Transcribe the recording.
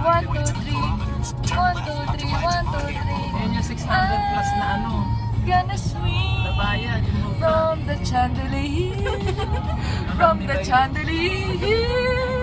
1, 2, 3. 1, 2, 3, 1, 2, 3. Yan yung 600 plus na ano. Gonna swing Nabayad. from the chandelier. From the chandelier.